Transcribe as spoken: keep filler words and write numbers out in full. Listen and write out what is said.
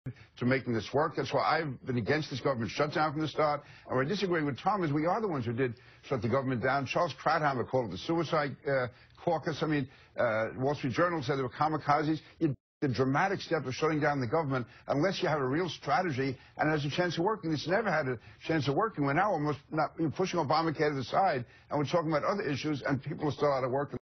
to making this work. That's why I've been against this government shutdown from the start. And where I disagree with Tom is we are the ones who did shut the government down. Charles Krauthammer called it the suicide uh, caucus. I mean, uh, Wall Street Journal said they were kamikazes. You the dramatic step of shutting down the government unless you have a real strategy and it has a chance of working. It's never had a chance of working. We're now almost not, we're pushing Obamacare to the side, and we're talking about other issues, and people are still out of work.